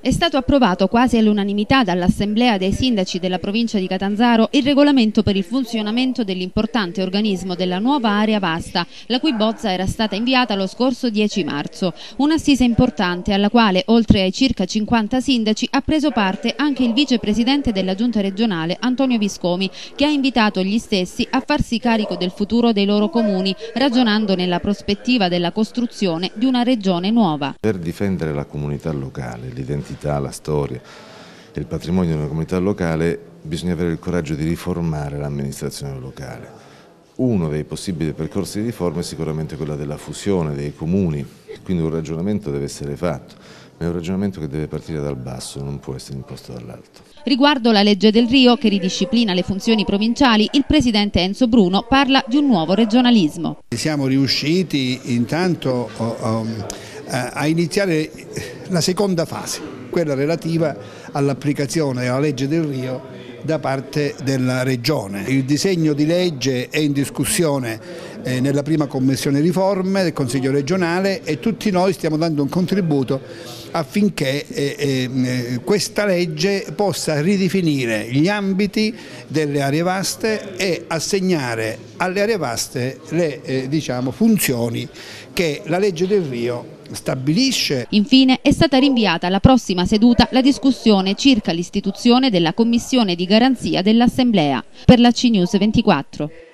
È stato approvato quasi all'unanimità dall'Assemblea dei Sindaci della provincia di Catanzaro il regolamento per il funzionamento dell'importante organismo della nuova area vasta, la cui bozza era stata inviata lo scorso 10 marzo. Un'assise importante alla quale, oltre ai circa 50 sindaci, ha preso parte anche il vicepresidente della Giunta regionale Antonio Viscomi, che ha invitato gli stessi a farsi carico del futuro dei loro comuni, ragionando nella prospettiva della costruzione di una regione nuova. Per difendere la comunità locale, l'identità, la storia e il patrimonio di una comunità locale bisogna avere il coraggio di riformare l'amministrazione locale. Uno dei possibili percorsi di riforma è sicuramente quella della fusione dei comuni, quindi un ragionamento deve essere fatto, ma è un ragionamento che deve partire dal basso, non può essere imposto dall'alto. Riguardo la legge del Rio, che ridisciplina le funzioni provinciali, il presidente Enzo Bruno parla di un nuovo regionalismo. Siamo riusciti intanto a iniziare la seconda fase, quella relativa all'applicazione della legge del Rio da parte della Regione. Il disegno di legge è in discussione nella prima commissione riforme del Consiglio regionale e tutti noi stiamo dando un contributo affinché questa legge possa ridefinire gli ambiti delle aree vaste e assegnare alle aree vaste le funzioni che la legge del Rio stabilisce. Infine è stata rinviata alla prossima seduta la discussione circa l'istituzione della Commissione di garanzia dell'Assemblea. Per la CNews 24.